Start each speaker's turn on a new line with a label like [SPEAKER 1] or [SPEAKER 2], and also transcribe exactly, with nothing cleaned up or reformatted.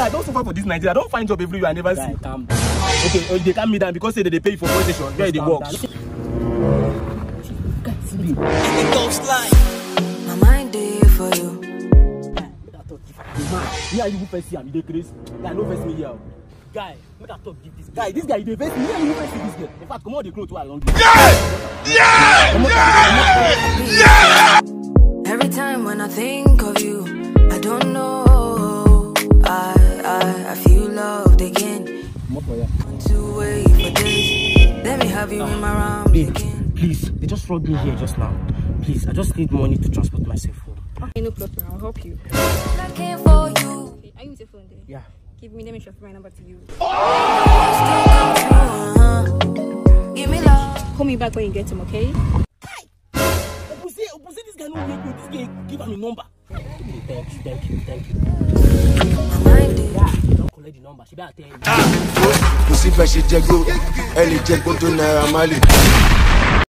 [SPEAKER 1] Guy, don't suffer for this Nigeria. Don't find job everywhere I never
[SPEAKER 2] Guy,
[SPEAKER 1] see.
[SPEAKER 2] calm down.
[SPEAKER 1] Okay, oh, they calm me down because say that they pay you for police station. Where they work.
[SPEAKER 3] My mind day for you.
[SPEAKER 2] Yeah, you first see him, you crazy. Guy, no face me here. Guy, make I talk give this
[SPEAKER 1] Guy, this guy, they face me. Yeah, you face this guy. In fact, come on, the clothes who I don't
[SPEAKER 4] Yeah! Yeah! Yeah! Yeah!
[SPEAKER 3] Every time when I think of you, I don't know. I I I feel loved again. To wait for days. Let me have you uh, in my arms
[SPEAKER 2] babe,
[SPEAKER 3] again.
[SPEAKER 2] Please, they just robbed me here just now. Please, I just need money to transport myself home.
[SPEAKER 5] Okay, no problem. I'll help you.
[SPEAKER 3] Looking for you.
[SPEAKER 5] Okay, are you with your phone there?
[SPEAKER 2] Yeah.
[SPEAKER 5] Give me, let me transfer my number to you.
[SPEAKER 3] Oh! Give me love.
[SPEAKER 5] Call me back when you get him, okay?
[SPEAKER 2] Hi! Opposite, opposite, this guy no make me. This guy give him a number. Thank you, thank you, thank you. Yeah, don't collect the number. She better tell you.
[SPEAKER 4] Ah, pussy, she jago. Elle est jago to Naira Marley.